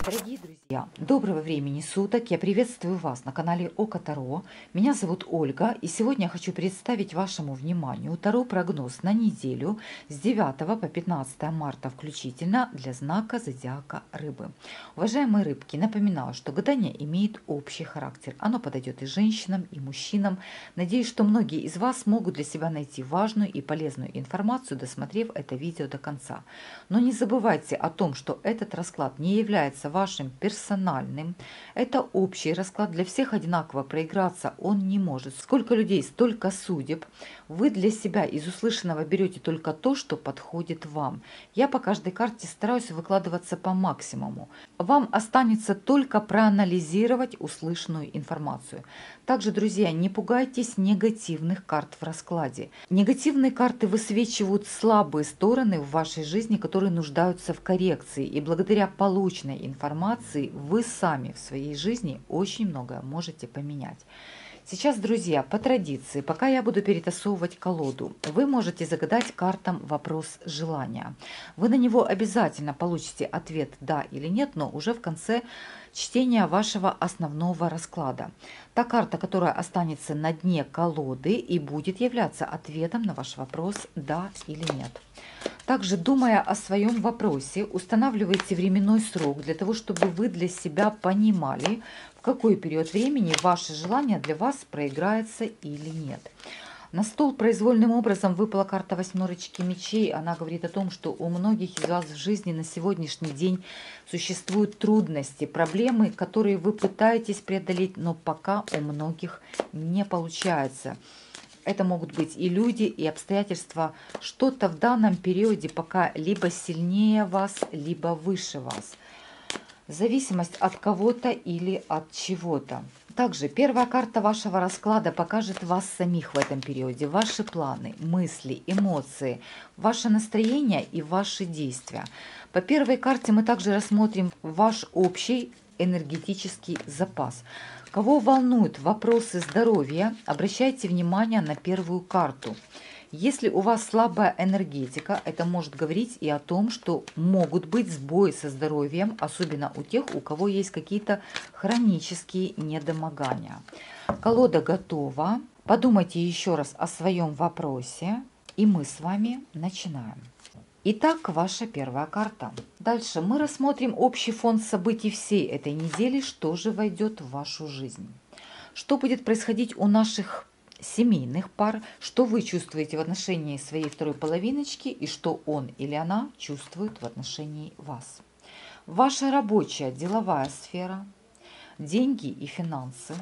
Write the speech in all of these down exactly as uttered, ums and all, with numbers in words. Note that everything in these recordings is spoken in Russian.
Дорогие друзья, доброго времени суток! Я приветствую вас на канале Око Таро. Меня зовут Ольга, и сегодня я хочу представить вашему вниманию Таро-прогноз на неделю с девятого по пятнадцатое марта включительно для знака зодиака Рыбы. Уважаемые рыбки, напоминаю, что гадание имеет общий характер. Оно подойдет и женщинам, и мужчинам. Надеюсь, что многие из вас смогут для себя найти важную и полезную информацию, досмотрев это видео до конца. Но не забывайте о том, что этот расклад не является вашим персональным. Это общий расклад, для всех одинаково, проиграться он не может. Сколько людей, столько судеб. Вы для себя из услышанного берете только то, что подходит вам. Я по каждой карте стараюсь выкладываться по максимуму. Вам останется только проанализировать услышанную информацию. Также, друзья, не пугайтесь негативных карт в раскладе. Негативные карты высвечивают слабые стороны в вашей жизни, которые нуждаются в коррекции. И благодаря полученной информации вы сами в своей жизни очень многое можете поменять. Сейчас, друзья, по традиции, пока я буду перетасовывать колоду, вы можете загадать картам вопрос желания. Вы на него обязательно получите ответ «да» или «нет», но уже в конце чтения вашего основного расклада. Та карта, которая останется на дне колоды и будет являться ответом на ваш вопрос «да» или «нет». Также, думая о своем вопросе, устанавливайте временной срок для того, чтобы вы для себя понимали, в какой период времени ваше желание для вас проиграется или нет. На стол произвольным образом выпала карта восьмерочки мечей. Она говорит о том, что у многих из вас в жизни на сегодняшний день существуют трудности, проблемы, которые вы пытаетесь преодолеть, но пока у многих не получается. Это могут быть и люди, и обстоятельства. Что-то в данном периоде пока либо сильнее вас, либо выше вас. Зависимость от кого-то или от чего-то. Также первая карта вашего расклада покажет вас самих в этом периоде, ваши планы, мысли, эмоции, ваше настроение и ваши действия. По первой карте мы также рассмотрим ваш общий энергетический запас. Кого волнуют вопросы здоровья, обращайте внимание на первую карту. Если у вас слабая энергетика, это может говорить и о том, что могут быть сбои со здоровьем, особенно у тех, у кого есть какие-то хронические недомогания. Колода готова. Подумайте еще раз о своем вопросе, и мы с вами начинаем. Итак, ваша первая карта. Дальше мы рассмотрим общий фон событий всей этой недели, что же войдет в вашу жизнь. Что будет происходить у наших семейных пар, что вы чувствуете в отношении своей второй половиночки и что он или она чувствует в отношении вас. Ваша рабочая, деловая сфера, деньги и финансы,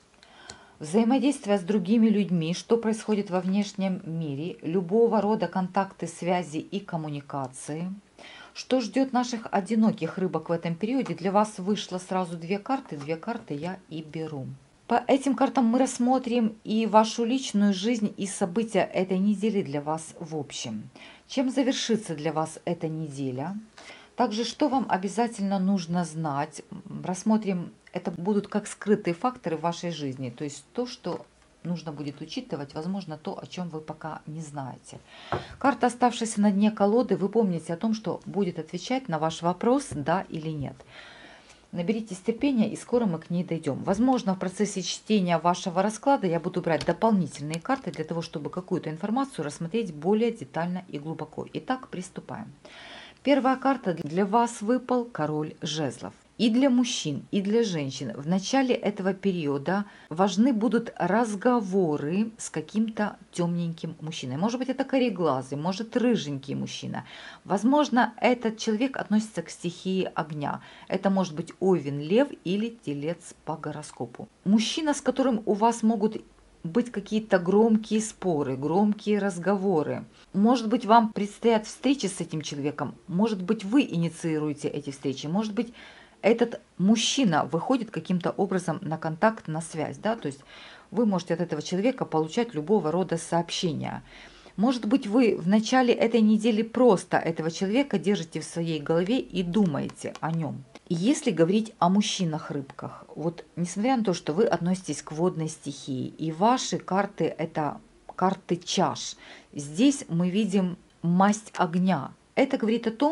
взаимодействие с другими людьми, что происходит во внешнем мире, любого рода контакты, связи и коммуникации. Что ждет наших одиноких рыбок в этом периоде? Для вас вышло сразу две карты, две карты я и беру. По этим картам мы рассмотрим и вашу личную жизнь, и события этой недели для вас в общем. Чем завершится для вас эта неделя? Также, что вам обязательно нужно знать? Рассмотрим, это будут как скрытые факторы в вашей жизни, то есть то, что нужно будет учитывать, возможно, то, о чем вы пока не знаете. Карта, оставшаяся на дне колоды, вы помните о том, что будет отвечать на ваш вопрос «да» или «нет». Наберитесь терпения, и скоро мы к ней дойдем. Возможно, в процессе чтения вашего расклада я буду брать дополнительные карты для того, чтобы какую-то информацию рассмотреть более детально и глубоко. Итак, приступаем. Первая карта для вас выпал король жезлов. И для мужчин, и для женщин в начале этого периода важны будут разговоры с каким-то темненьким мужчиной. Может быть, это кореглазый, может, рыженький мужчина. Возможно, этот человек относится к стихии огня. Это может быть овен, лев или телец по гороскопу. Мужчина, с которым у вас могут быть какие-то громкие споры, громкие разговоры. Может быть, вам предстоят встречи с этим человеком. Может быть, вы инициируете эти встречи. Может быть, этот мужчина выходит каким-то образом на контакт, на связь, да, то есть вы можете от этого человека получать любого рода сообщения. Может быть, вы в начале этой недели просто этого человека держите в своей голове и думаете о нем. И если говорить о мужчинах-рыбках, вот несмотря на то, что вы относитесь к водной стихии, и ваши карты – это карты чаш, здесь мы видим масть огня. Это говорит о том,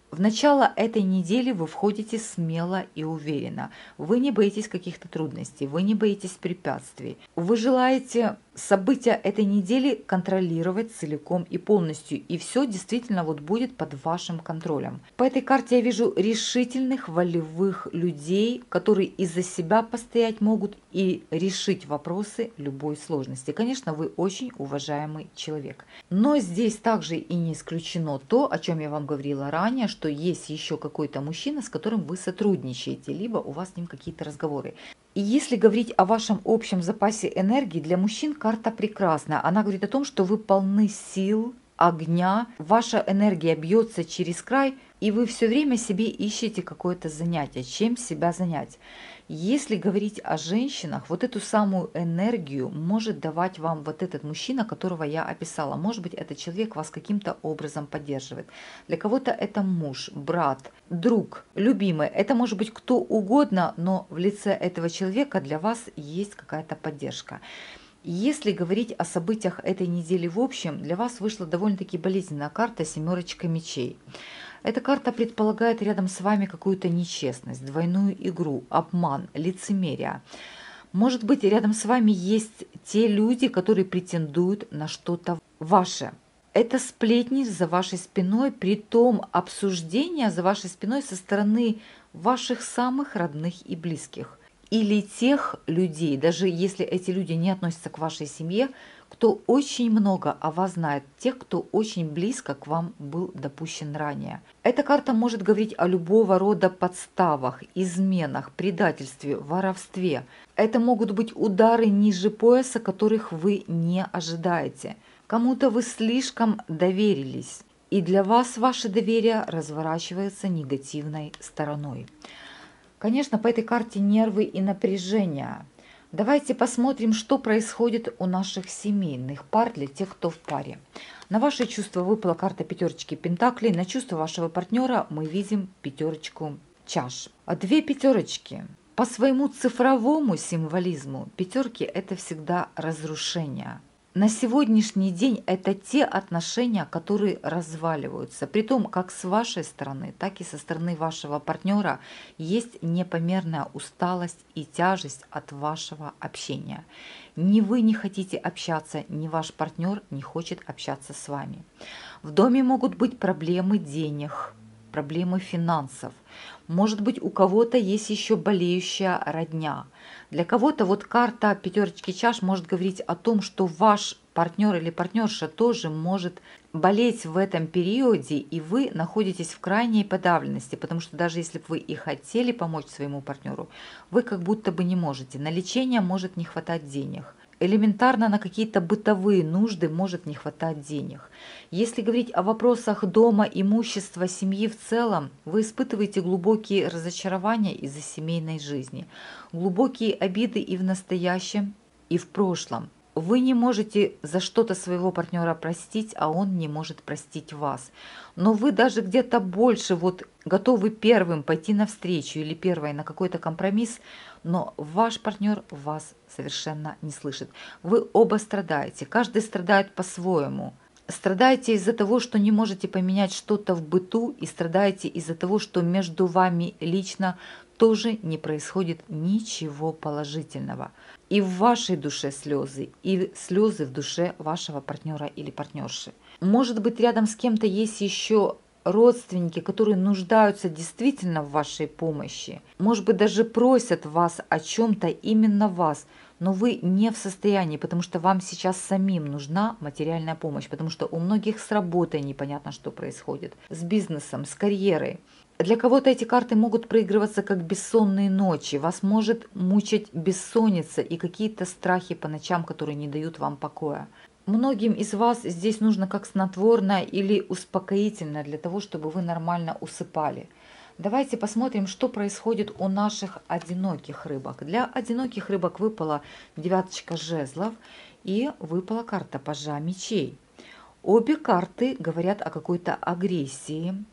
В начало этой недели вы входите смело и уверенно. Вы не боитесь каких-то трудностей, вы не боитесь препятствий. Вы желаете события этой недели контролировать целиком и полностью. И все действительно вот будет под вашим контролем. По этой карте я вижу решительных, волевых людей, которые из-за себя постоять могут и решить вопросы любой сложности. Конечно, вы очень уважаемый человек. Но здесь также и не исключено то, о чем я вам говорила ранее, что есть еще какой-то мужчина, с которым вы сотрудничаете, либо у вас с ним какие-то разговоры. И если говорить о вашем общем запасе энергии, для мужчин карта прекрасная. Она говорит о том, что вы полны сил, огня, ваша энергия бьется через край, и вы все время себе ищете какое-то занятие, чем себя занять. Если говорить о женщинах, вот эту самую энергию может давать вам вот этот мужчина, которого я описала. Может быть, этот человек вас каким-то образом поддерживает. Для кого-то это муж, брат, друг, любимый. Это может быть кто угодно, но в лице этого человека для вас есть какая-то поддержка. Если говорить о событиях этой недели в общем, для вас вышла довольно-таки болезненная карта «Семерочка мечей». Эта карта предполагает рядом с вами какую-то нечестность, двойную игру, обман, лицемерие. Может быть, рядом с вами есть те люди, которые претендуют на что-то ваше. Это сплетни за вашей спиной, притом обсуждения за вашей спиной со стороны ваших самых родных и близких. Или тех людей, даже если эти люди не относятся к вашей семье, кто очень много о вас знает, тех, кто очень близко к вам был допущен ранее. Эта карта может говорить о любого рода подставах, изменах, предательстве, воровстве. Это могут быть удары ниже пояса, которых вы не ожидаете. Кому-то вы слишком доверились, и для вас ваше доверие разворачивается негативной стороной. Конечно, по этой карте нервы и напряжение. Давайте посмотрим, что происходит у наших семейных пар для тех, кто в паре. На ваши чувства выпала карта пятерочки пентаклей, на чувства вашего партнера мы видим пятерочку чаш. А две пятерочки. По своему цифровому символизму пятерки – это всегда разрушение. На сегодняшний день это те отношения, которые разваливаются. Притом, как с вашей стороны, так и со стороны вашего партнера есть непомерная усталость и тяжесть от вашего общения. Ни вы не хотите общаться, ни ваш партнер не хочет общаться с вами. В доме могут быть проблемы денег, проблемы финансов. Может быть, у кого-то есть еще болеющая родня. Для кого-то вот карта пятерочки чаш может говорить о том, что ваш партнер или партнерша тоже может болеть в этом периоде, и вы находитесь в крайней подавленности, потому что даже если бы вы и хотели помочь своему партнеру, вы как будто бы не можете. На лечение может не хватать денег. Элементарно на какие-то бытовые нужды может не хватать денег. Если говорить о вопросах дома, имущества, семьи в целом, вы испытываете глубокие разочарования из-за семейной жизни, глубокие обиды и в настоящем, и в прошлом. Вы не можете за что-то своего партнера простить, а он не может простить вас. Но вы даже где-то больше вот готовы первым пойти навстречу или первой на какой-то компромисс, но ваш партнер вас совершенно не слышит. Вы оба страдаете, каждый страдает по-своему. Страдаете из-за того, что не можете поменять что-то в быту, и страдаете из-за того, что между вами лично тоже не происходит ничего положительного. И в вашей душе слезы, и слезы в душе вашего партнера или партнерши. Может быть, рядом с кем-то есть еще родственники, которые нуждаются действительно в вашей помощи. Может быть, даже просят вас о чем-то, именно вас, но вы не в состоянии, потому что вам сейчас самим нужна материальная помощь, потому что у многих с работой непонятно, что происходит, с бизнесом, с карьерой. Для кого-то эти карты могут проигрываться как бессонные ночи, вас может мучить бессонница и какие-то страхи по ночам, которые не дают вам покоя. Многим из вас здесь нужно как снотворное или успокоительное для того, чтобы вы нормально усыпали. Давайте посмотрим, что происходит у наших одиноких рыбок. Для одиноких рыбок выпала девяточка жезлов и выпала карта пажа мечей. Обе карты говорят о какой-то агрессии,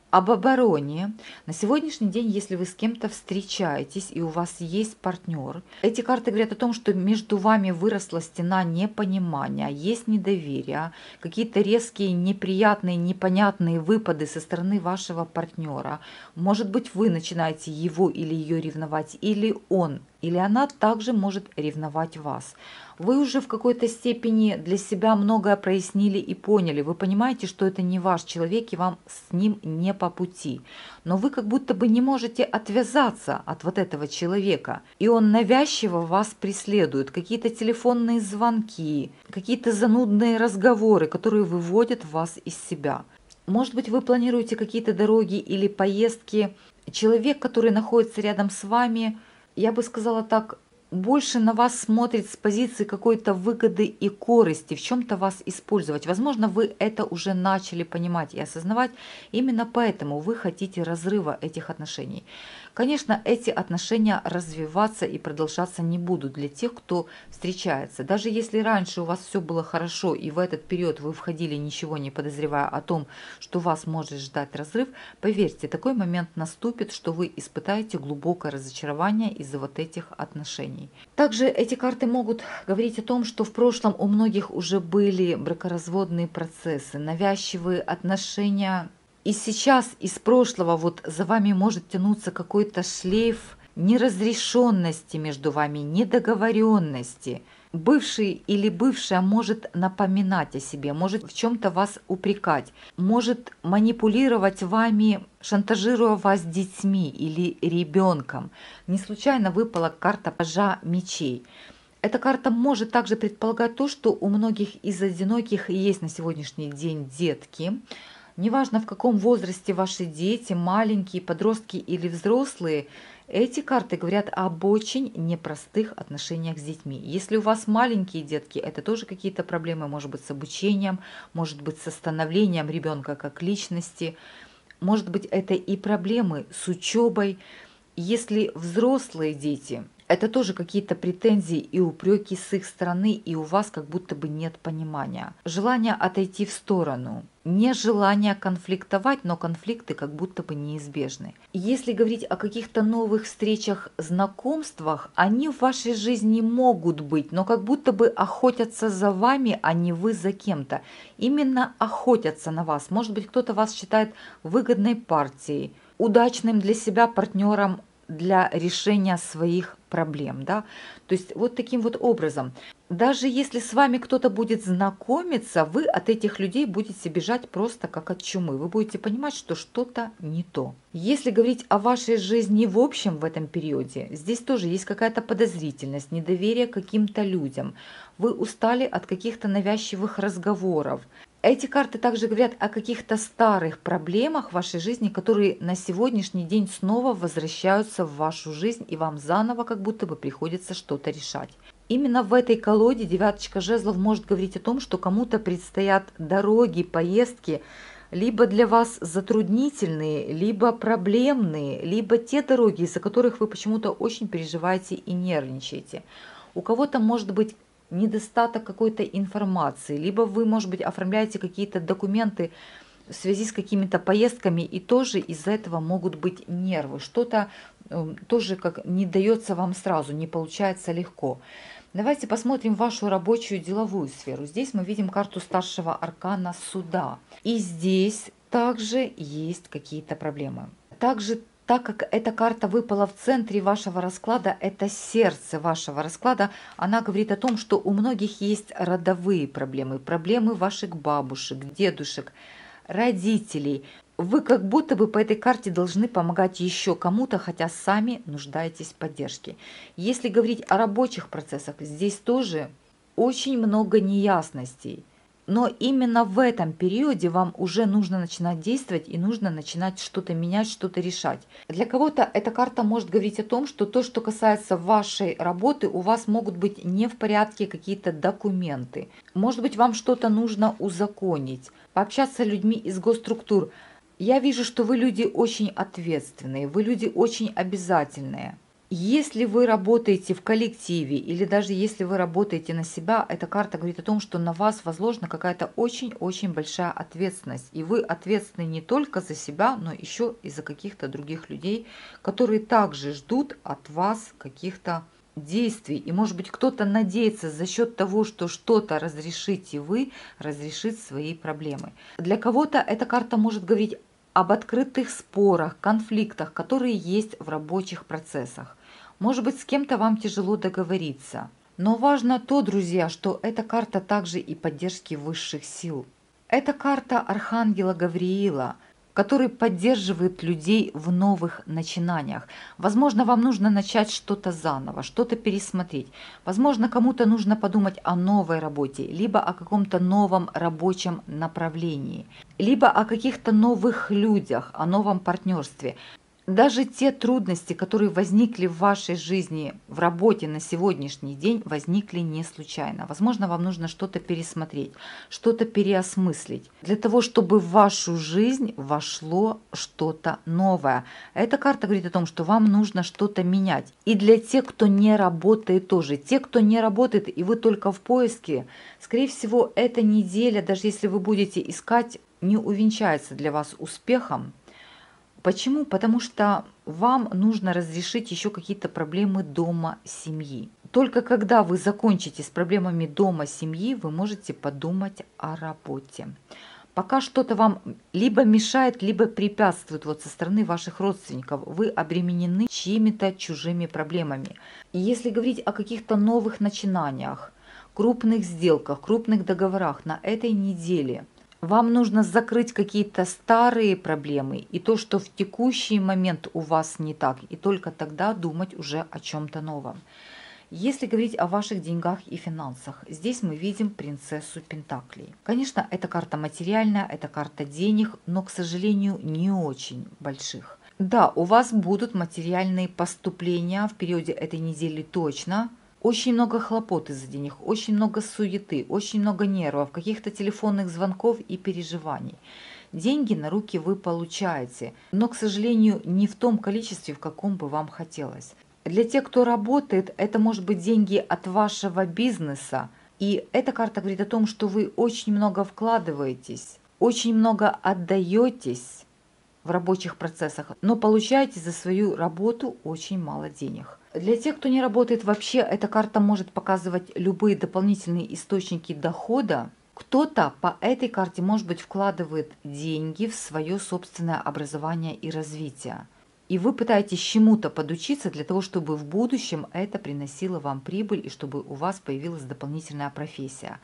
Об обороне. На сегодняшний день, если вы с кем-то встречаетесь и у вас есть партнер, эти карты говорят о том, что между вами выросла стена непонимания, есть недоверие, какие-то резкие, неприятные, непонятные выпады со стороны вашего партнера. Может быть, вы начинаете его или ее ревновать, или он, или она также может ревновать вас. Вы уже в какой-то степени для себя многое прояснили и поняли. Вы понимаете, что это не ваш человек и вам с ним не по пути. Но вы как будто бы не можете отвязаться от вот этого человека. И он навязчиво вас преследует. Какие-то телефонные звонки, какие-то занудные разговоры, которые выводят вас из себя. Может быть, вы планируете какие-то дороги или поездки. Человек, который находится рядом с вами, я бы сказала так, больше на вас смотрит с позиции какой-то выгоды и корысти, в чем-то вас использовать. Возможно, вы это уже начали понимать и осознавать, именно поэтому вы хотите разрыва этих отношений. Конечно, эти отношения развиваться и продолжаться не будут для тех, кто встречается. Даже если раньше у вас все было хорошо, и в этот период вы входили, ничего не подозревая о том, что вас может ждать разрыв, поверьте, такой момент наступит, что вы испытаете глубокое разочарование из-за вот этих отношений. Также эти карты могут говорить о том, что в прошлом у многих уже были бракоразводные процессы, навязчивые отношения. И сейчас из прошлого вот за вами может тянуться какой-то шлейф неразрешенности между вами, недоговоренности. Бывший или бывшая может напоминать о себе, может в чем-то вас упрекать, может манипулировать вами, шантажируя вас детьми или ребенком. Не случайно выпала карта пажа мечей. Эта карта может также предполагать то, что у многих из одиноких есть на сегодняшний день детки. Неважно, в каком возрасте ваши дети, маленькие, подростки или взрослые, эти карты говорят об очень непростых отношениях с детьми. Если у вас маленькие детки, это тоже какие-то проблемы, может быть, с обучением, может быть, с становлением ребенка как личности, может быть, это и проблемы с учебой. Если взрослые дети, это тоже какие-то претензии и упреки с их стороны, и у вас как будто бы нет понимания. Желание отойти в сторону, нежелание конфликтовать, но конфликты как будто бы неизбежны. Если говорить о каких-то новых встречах, знакомствах, они в вашей жизни могут быть, но как будто бы охотятся за вами, а не вы за кем-то. Именно охотятся на вас. Может быть, кто-то вас считает выгодной партией, удачным для себя партнером для решения своих проблем, да, то есть вот таким вот образом. Даже если с вами кто-то будет знакомиться, вы от этих людей будете бежать просто как от чумы. Вы будете понимать, что что-то не то. Если говорить о вашей жизни в общем в этом периоде, здесь тоже есть какая-то подозрительность, недоверие к каким-то людям. Вы устали от каких-то навязчивых разговоров. Эти карты также говорят о каких-то старых проблемах в вашей жизни, которые на сегодняшний день снова возвращаются в вашу жизнь, и вам заново как будто бы приходится что-то решать. Именно в этой колоде девяточка жезлов может говорить о том, что кому-то предстоят дороги, поездки, либо для вас затруднительные, либо проблемные, либо те дороги, из-за которых вы почему-то очень переживаете и нервничаете. У кого-то может быть недостаток какой-то информации, либо вы, может быть, оформляете какие-то документы в связи с какими-то поездками, и тоже из-за этого могут быть нервы. Что-то э, тоже как не дается вам сразу, не получается легко. Давайте посмотрим вашу рабочую деловую сферу. Здесь мы видим карту старшего аркана суда. И здесь также есть какие-то проблемы. Также, так как эта карта выпала в центре вашего расклада, это сердце вашего расклада, она говорит о том, что у многих есть родовые проблемы, проблемы ваших бабушек, дедушек, родителей. Вы как будто бы по этой карте должны помогать еще кому-то, хотя сами нуждаетесь в поддержке. Если говорить о рабочих процессах, здесь тоже очень много неясностей. Но именно в этом периоде вам уже нужно начинать действовать и нужно начинать что-то менять, что-то решать. Для кого-то эта карта может говорить о том, что то, что касается вашей работы, у вас могут быть не в порядке какие-то документы. Может быть, вам что-то нужно узаконить, пообщаться с людьми из госструктур. Я вижу, что вы люди очень ответственные, вы люди очень обязательные. Если вы работаете в коллективе или даже если вы работаете на себя, эта карта говорит о том, что на вас возложена какая-то очень-очень большая ответственность. И вы ответственны не только за себя, но еще и за каких-то других людей, которые также ждут от вас каких-то действий. И, может быть, кто-то надеется за счет того, что что-то разрешите вы, разрешить свои проблемы. Для кого-то эта карта может говорить об открытых спорах, конфликтах, которые есть в рабочих процессах. Может быть, с кем-то вам тяжело договориться. Но важно то, друзья, что эта карта также и поддержки высших сил. Это карта Архангела Гавриила, который поддерживает людей в новых начинаниях. Возможно, вам нужно начать что-то заново, что-то пересмотреть. Возможно, кому-то нужно подумать о новой работе, либо о каком-то новом рабочем направлении, либо о каких-то новых людях, о новом партнерстве. Даже те трудности, которые возникли в вашей жизни, в работе на сегодняшний день, возникли не случайно. Возможно, вам нужно что-то пересмотреть, что-то переосмыслить, для того, чтобы в вашу жизнь вошло что-то новое. Эта карта говорит о том, что вам нужно что-то менять. И для тех, кто не работает тоже. Те, кто не работает, и вы только в поиске, скорее всего, эта неделя, даже если вы будете искать, не увенчается для вас успехом. Почему? Потому что вам нужно разрешить еще какие-то проблемы дома, семьи. Только когда вы закончите с проблемами дома, семьи, вы можете подумать о работе. Пока что-то вам либо мешает, либо препятствует вот со стороны ваших родственников. Вы обременены чьими-то чужими проблемами. И если говорить о каких-то новых начинаниях, крупных сделках, крупных договорах на этой неделе, вам нужно закрыть какие-то старые проблемы и то, что в текущий момент у вас не так, и только тогда думать уже о чем-то новом. Если говорить о ваших деньгах и финансах, здесь мы видим принцессу Пентаклей. Конечно, это карта материальная, это карта денег, но, к сожалению, не очень больших. Да, у вас будут материальные поступления в периоде этой недели точно. Очень много хлопот из-за денег, очень много суеты, очень много нервов, каких-то телефонных звонков и переживаний. Деньги на руки вы получаете, но, к сожалению, не в том количестве, в каком бы вам хотелось. Для тех, кто работает, это может быть деньги от вашего бизнеса. И эта карта говорит о том, что вы очень много вкладываетесь, очень много отдаетесь в рабочих процессах, но получаете за свою работу очень мало денег. Для тех, кто не работает вообще, эта карта может показывать любые дополнительные источники дохода. Кто-то по этой карте, может быть, вкладывает деньги в свое собственное образование и развитие. И вы пытаетесь чему-то подучиться для того, чтобы в будущем это приносило вам прибыль и чтобы у вас появилась дополнительная профессия.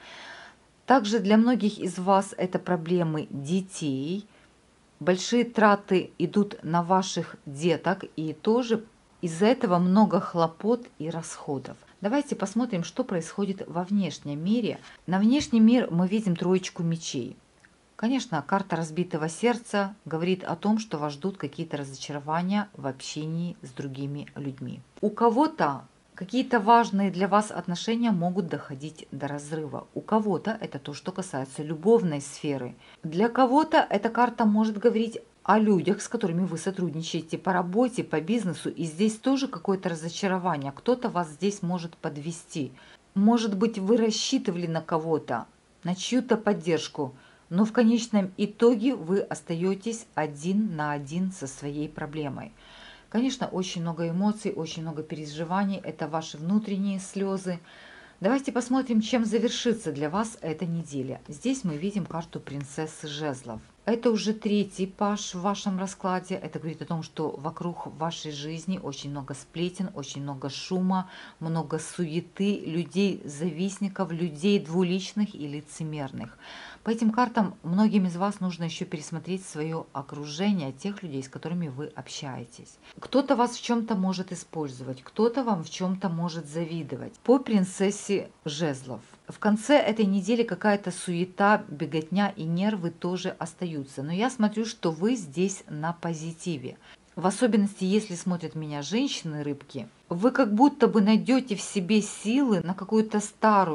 Также для многих из вас это проблемы детей. Большие траты идут на ваших деток, и тоже из-за этого много хлопот и расходов. Давайте посмотрим, что происходит во внешнем мире. На внешний мир мы видим троечку мечей. Конечно, карта разбитого сердца говорит о том, что вас ждут какие-то разочарования в общении с другими людьми. У кого-то какие-то важные для вас отношения могут доходить до разрыва. У кого-то это то, что касается любовной сферы. Для кого-то эта карта может говорить о людях, с которыми вы сотрудничаете по работе, по бизнесу. И здесь тоже какое-то разочарование. Кто-то вас здесь может подвести. Может быть, вы рассчитывали на кого-то, на чью-то поддержку, но в конечном итоге вы остаетесь один на один со своей проблемой. Конечно, очень много эмоций, очень много переживаний. Это ваши внутренние слезы. Давайте посмотрим, чем завершится для вас эта неделя. Здесь мы видим карту принцессы жезлов. Это уже третий паж в вашем раскладе. Это говорит о том, что вокруг вашей жизни очень много сплетен, очень много шума, много суеты, людей-завистников, людей двуличных и лицемерных. По этим картам многим из вас нужно еще пересмотреть свое окружение, тех людей, с которыми вы общаетесь. Кто-то вас в чем-то может использовать, кто-то вам в чем-то может завидовать. По принцессе жезлов. В конце этой недели какая-то суета, беготня и нервы тоже остаются. Но я смотрю, что вы здесь на позитиве. В особенности, если смотрят меня женщины-рыбки, вы как будто бы найдете в себе силы на какую-то старую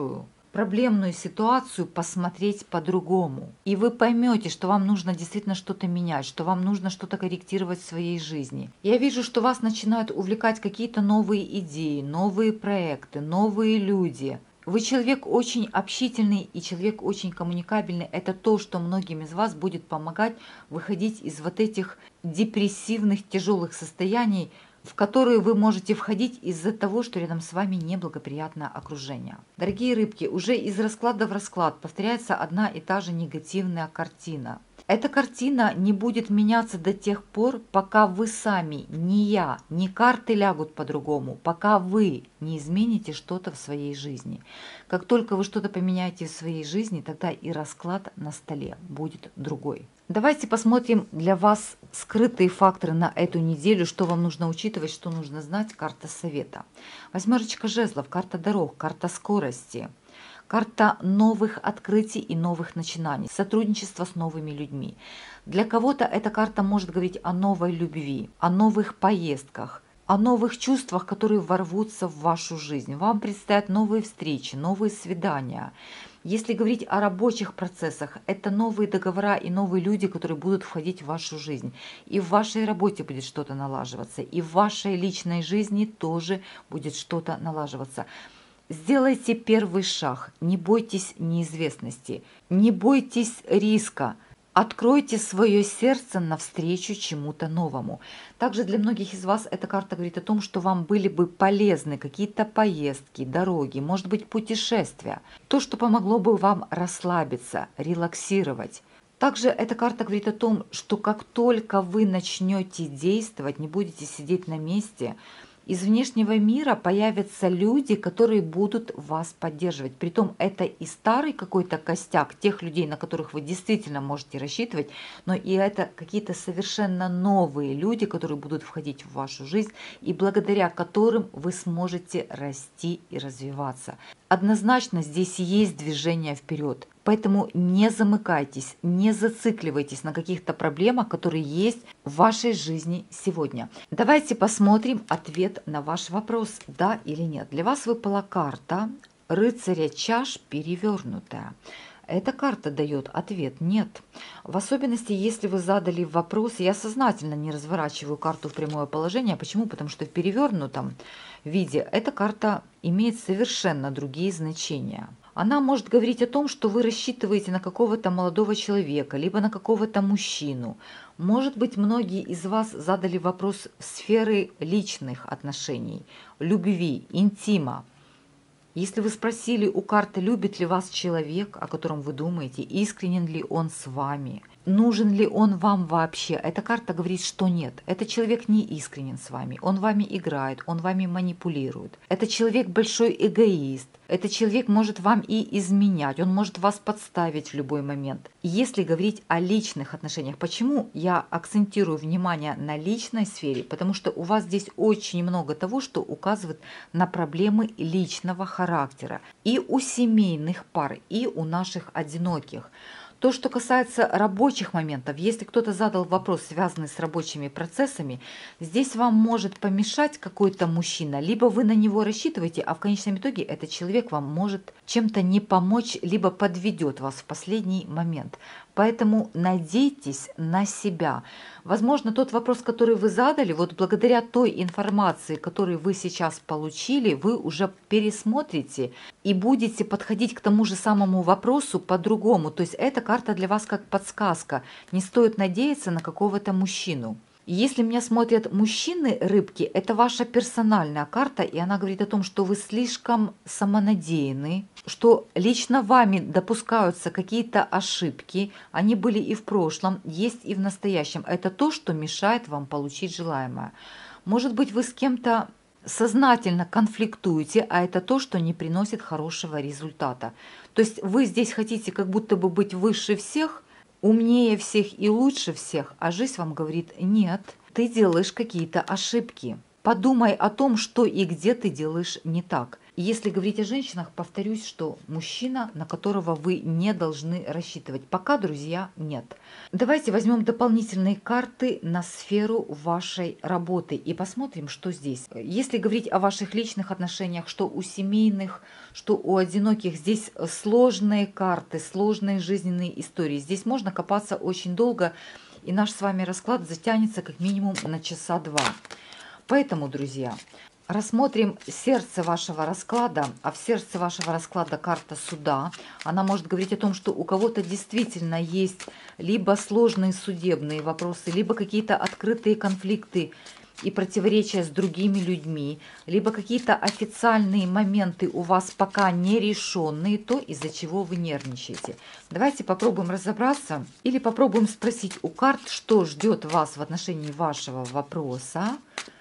проблемную ситуацию посмотреть по-другому. И вы поймете, что вам нужно действительно что-то менять, что вам нужно что-то корректировать в своей жизни. Я вижу, что вас начинают увлекать какие-то новые идеи, новые проекты, новые люди. Вы человек очень общительный и человек очень коммуникабельный. Это то, что многим из вас будет помогать выходить из вот этих депрессивных, тяжелых состояний, в которые вы можете входить из-за того, что рядом с вами неблагоприятное окружение. Дорогие рыбки, уже из расклада в расклад повторяется одна и та же негативная картина. Эта картина не будет меняться до тех пор, пока вы сами, не я, не карты лягут по-другому, пока вы не измените что-то в своей жизни. Как только вы что-то поменяете в своей жизни, тогда и расклад на столе будет другой. Давайте посмотрим для вас скрытые факторы на эту неделю, что вам нужно учитывать, что нужно знать. Карта совета. Восьмерочка жезлов, карта дорог, карта скорости. Карта новых открытий и новых начинаний, сотрудничество с новыми людьми. Для кого-то эта карта может говорить о новой любви, о новых поездках, о новых чувствах, которые ворвутся в вашу жизнь. Вам предстоят новые встречи, новые свидания. Если говорить о рабочих процессах, это новые договора и новые люди, которые будут входить в вашу жизнь. И в вашей работе будет что-то налаживаться, и в вашей личной жизни тоже будет что-то налаживаться. Сделайте первый шаг, не бойтесь неизвестности, не бойтесь риска, откройте свое сердце навстречу чему-то новому. Также для многих из вас эта карта говорит о том, что вам были бы полезны какие-то поездки, дороги, может быть путешествия, то, что помогло бы вам расслабиться, релаксировать. Также эта карта говорит о том, что как только вы начнете действовать, не будете сидеть на месте, из внешнего мира появятся люди, которые будут вас поддерживать. Притом это и старый какой-то костяк тех людей, на которых вы действительно можете рассчитывать, но и это какие-то совершенно новые люди, которые будут входить в вашу жизнь и благодаря которым вы сможете расти и развиваться. Однозначно здесь есть движение вперед. Поэтому не замыкайтесь, не зацикливайтесь на каких-то проблемах, которые есть в вашей жизни сегодня. Давайте посмотрим ответ на ваш вопрос, да или нет. Для вас выпала карта рыцаря чаш перевернутая. Эта карта дает ответ «нет». В особенности, если вы задали вопрос, я сознательно не разворачиваю карту в прямое положение. Почему? Потому что в перевернутом виде эта карта имеет совершенно другие значения. Она может говорить о том, что вы рассчитываете на какого-то молодого человека, либо на какого-то мужчину. Может быть, многие из вас задали вопрос сферы личных отношений, любви, интима. Если вы спросили у карты, любит ли вас человек, о котором вы думаете, искренен ли он с вами, нужен ли он вам вообще, эта карта говорит, что нет. Этот человек не искренен с вами, он вами играет, он вами манипулирует. Этот человек большой эгоист, этот человек может вам и изменять, он может вас подставить в любой момент. Если говорить о личных отношениях, почему я акцентирую внимание на личной сфере? Потому что у вас здесь очень много того, что указывает на проблемы личного характера и у семейных пар, и у наших одиноких. То, что касается рабочих моментов, если кто-то задал вопрос, связанный с рабочими процессами, здесь вам может помешать какой-то мужчина, либо вы на него рассчитываете, а в конечном итоге этот человек вам может чем-то не помочь, либо подведет вас в последний момент. Поэтому надейтесь на себя. Возможно, тот вопрос, который вы задали, вот благодаря той информации, которую вы сейчас получили, вы уже пересмотрите и будете подходить к тому же самому вопросу по-другому. То есть эта карта для вас как подсказка. Не стоит надеяться на какого-то мужчину. Если меня смотрят мужчины рыбки, это ваша персональная карта, и она говорит о том, что вы слишком самонадеянны, что лично вами допускаются какие-то ошибки, они были и в прошлом, есть и в настоящем. Это то, что мешает вам получить желаемое. Может быть, вы с кем-то сознательно конфликтуете, а это то, что не приносит хорошего результата. То есть вы здесь хотите как будто бы быть выше всех, умнее всех и лучше всех, а жизнь вам говорит: нет, ты делаешь какие-то ошибки. Подумай о том, что и где ты делаешь не так. Если говорить о женщинах, повторюсь, что мужчина, на которого вы не должны рассчитывать. Пока, друзья, нет. Давайте возьмем дополнительные карты на сферу вашей работы и посмотрим, что здесь. Если говорить о ваших личных отношениях, что у семейных, что у одиноких, здесь сложные карты, сложные жизненные истории. Здесь можно копаться очень долго, и наш с вами расклад затянется как минимум на часа два. Поэтому, друзья, рассмотрим сердце вашего расклада, а в сердце вашего расклада карта суда. Она может говорить о том, что у кого-то действительно есть либо сложные судебные вопросы, либо какие-то открытые конфликты и противоречия с другими людьми, либо какие-то официальные моменты у вас пока не решенные, то, из-за чего вы нервничаете. Давайте попробуем разобраться или попробуем спросить у карт, что ждет вас в отношении вашего вопроса,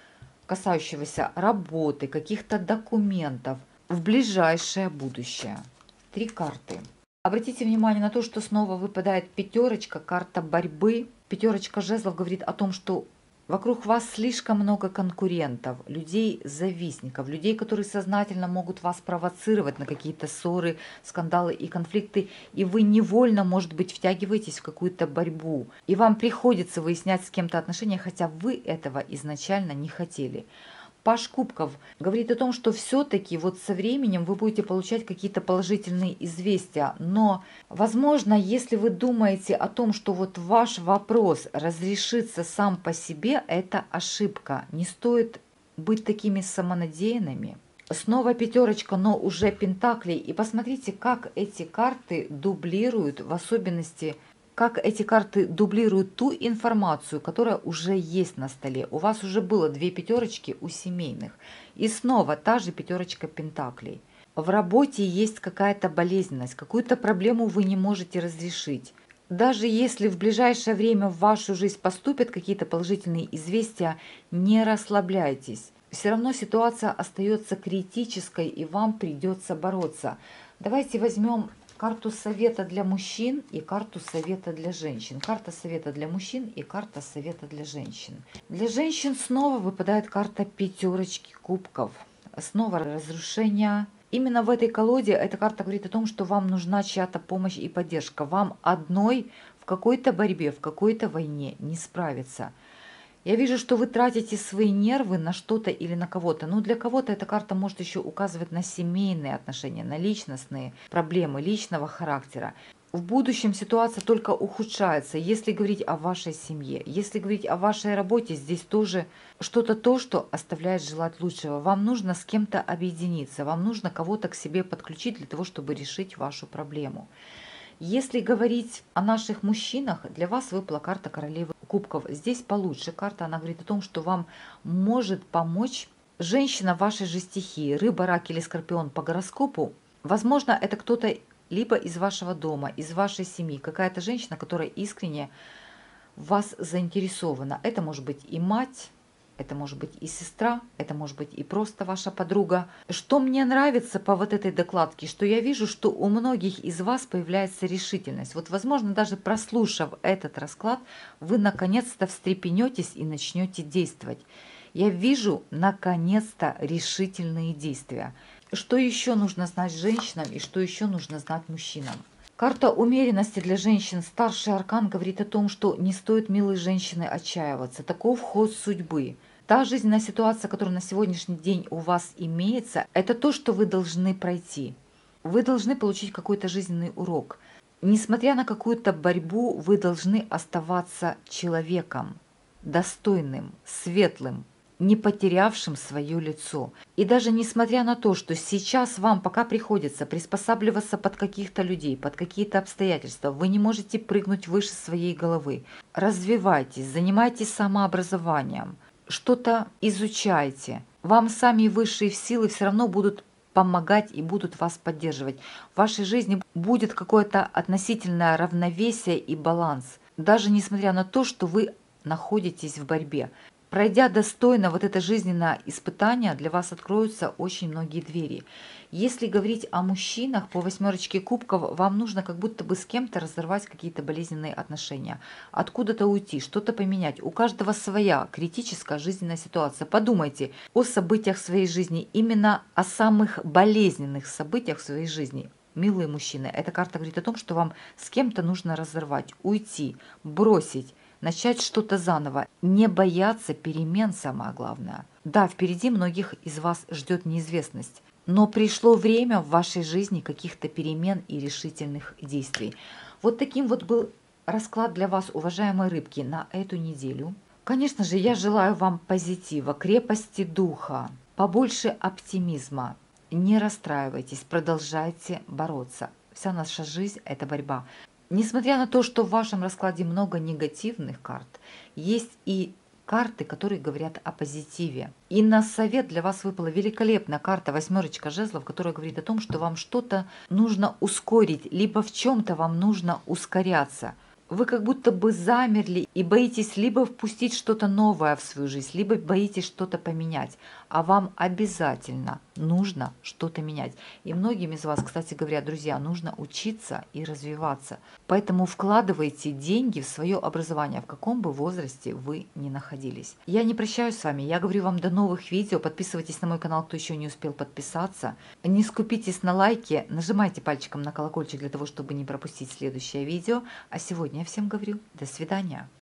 касающегося работы, каких-то документов в ближайшее будущее. Три карты. Обратите внимание на то, что снова выпадает пятерочка, карта борьбы. Пятерочка жезлов говорит о том, что вокруг вас слишком много конкурентов, людей-завистников, людей, которые сознательно могут вас провоцировать на какие-то ссоры, скандалы и конфликты, и вы невольно, может быть, втягиваетесь в какую-то борьбу, и вам приходится выяснять с кем-то отношения, хотя вы этого изначально не хотели. Паж кубков говорит о том, что все-таки вот со временем вы будете получать какие-то положительные известия, но, возможно, если вы думаете о том, что вот ваш вопрос разрешится сам по себе, это ошибка. Не стоит быть такими самонадеянными. Снова пятерочка, но уже пентаклей. И посмотрите, как эти карты дублируют, в особенности как эти карты дублируют ту информацию, которая уже есть на столе. У вас уже было две пятерочки у семейных. И снова та же пятерочка пентаклей. В работе есть какая-то болезненность, какую-то проблему вы не можете разрешить. Даже если в ближайшее время в вашу жизнь поступят какие-то положительные известия, не расслабляйтесь. Все равно ситуация остается критической, и вам придется бороться. Давайте возьмем карту совета для мужчин и карту совета для женщин. Карта совета для мужчин и карта совета для женщин. Для женщин снова выпадает карта пятерочки кубков. Снова разрушение. Именно в этой колоде эта карта говорит о том, что вам нужна чья-то помощь и поддержка. Вам одной в какой-то борьбе, в какой-то войне не справиться. Я вижу, что вы тратите свои нервы на что-то или на кого-то. Ну, для кого-то эта карта может еще указывать на семейные отношения, на личностные проблемы личного характера. В будущем ситуация только ухудшается. Если говорить о вашей семье, если говорить о вашей работе, здесь тоже что-то то, что оставляет желать лучшего. Вам нужно с кем-то объединиться, вам нужно кого-то к себе подключить для того, чтобы решить вашу проблему. Если говорить о наших мужчинах, для вас выпала карта королевы кубков. Здесь получше карта, она говорит о том, что вам может помочь женщина вашей же стихии, рыба, рак или скорпион по гороскопу. Возможно, это кто-то либо из вашего дома, из вашей семьи, какая-то женщина, которая искренне в вас заинтересована. Это может быть и мать, это может быть и сестра, это может быть и просто ваша подруга. Что мне нравится по вот этой докладке, что я вижу, что у многих из вас появляется решительность. Вот, возможно, даже прослушав этот расклад, вы наконец-то встрепенетесь и начнете действовать. Я вижу, наконец-то, решительные действия. Что еще нужно знать женщинам и что еще нужно знать мужчинам? Карта умеренности для женщин, старший аркан, говорит о том, что не стоит, милые женщины, отчаиваться. Таков ход судьбы. Та жизненная ситуация, которая на сегодняшний день у вас имеется, это то, что вы должны пройти. Вы должны получить какой-то жизненный урок. Несмотря на какую-то борьбу, вы должны оставаться человеком, достойным, светлым, не потерявшим свое лицо. И даже несмотря на то, что сейчас вам пока приходится приспосабливаться под каких-то людей, под какие-то обстоятельства, вы не можете прыгнуть выше своей головы. Развивайтесь, занимайтесь самообразованием, что-то изучайте. Вам сами высшие силы все равно будут помогать и будут вас поддерживать. В вашей жизни будет какое-то относительное равновесие и баланс, даже несмотря на то, что вы находитесь в борьбе. Пройдя достойно вот это жизненное испытание, для вас откроются очень многие двери. Если говорить о мужчинах, по восьмерочке кубков вам нужно как будто бы с кем-то разорвать какие-то болезненные отношения, откуда-то уйти, что-то поменять. У каждого своя критическая жизненная ситуация. Подумайте о событиях своей жизни, именно о самых болезненных событиях в своей жизни. Милые мужчины, эта карта говорит о том, что вам с кем-то нужно разорвать, уйти, бросить, начать что-то заново, не бояться перемен, самое главное. Да, впереди многих из вас ждет неизвестность, но пришло время в вашей жизни каких-то перемен и решительных действий. Вот таким вот был расклад для вас, уважаемые рыбки, на эту неделю. Конечно же, я желаю вам позитива, крепости духа, побольше оптимизма. Не расстраивайтесь, продолжайте бороться. Вся наша жизнь – это борьба. Несмотря на то, что в вашем раскладе много негативных карт, есть и карты, которые говорят о позитиве. И на совет для вас выпала великолепная карта «Восьмерочка жезлов», которая говорит о том, что вам что-то нужно ускорить, либо в чем-то вам нужно ускоряться. Вы как будто бы замерли и боитесь либо впустить что-то новое в свою жизнь, либо боитесь что-то поменять. А вам обязательно нужно что-то менять. И многим из вас, кстати говоря, друзья, нужно учиться и развиваться. Поэтому вкладывайте деньги в свое образование, в каком бы возрасте вы ни находились. Я не прощаюсь с вами, я говорю вам до новых видео. Подписывайтесь на мой канал, кто еще не успел подписаться. Не скупитесь на лайки, нажимайте пальчиком на колокольчик для того, чтобы не пропустить следующее видео. А сегодня я всем говорю до свидания.